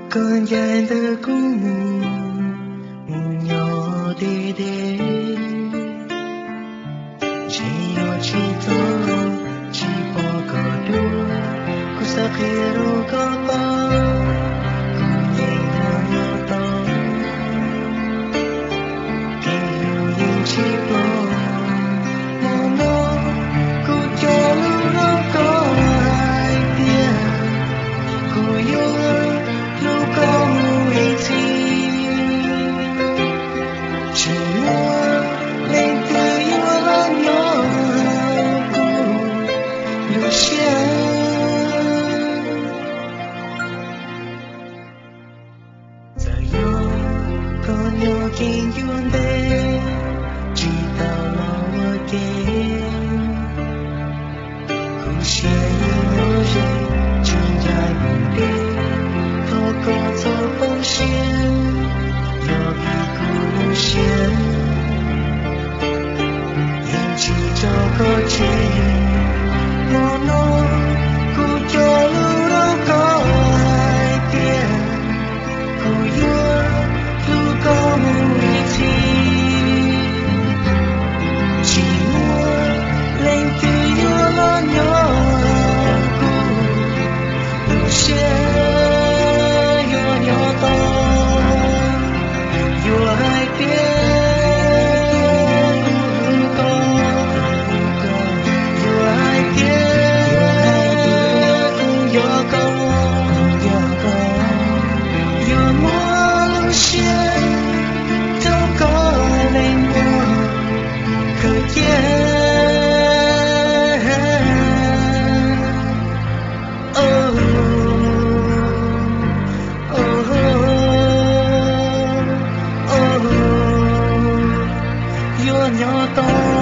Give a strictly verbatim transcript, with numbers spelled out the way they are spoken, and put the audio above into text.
Con dài từ cũ mù mù nhỏ đi đi chỉ yo chỉ to chỉ bỏ cờ đua cô sa khi ro có ba cô nhìn nó nhỏ to khi yêu yêu chỉ bỏ mò mò cô cho lúc đó có ai biết cô yêu lúc có mùi gì chỉ muốn lên từ yêu lo nhỏ cô lúc sáng giờ yêu con nhỏ kinh yun đê chỉ tao lo ở kia cô sẽ yêu gì chuyện dài buồn đi thọ con thọ bông xiên yo bị cô lưu xiên em chỉ cho có chuyện nó nó cô cho lưu đó có ai tiền cô yêu lưu có mùi gì chỉ muốn lên từ yêu lo nhỏ cô lưu xiên nhỏ to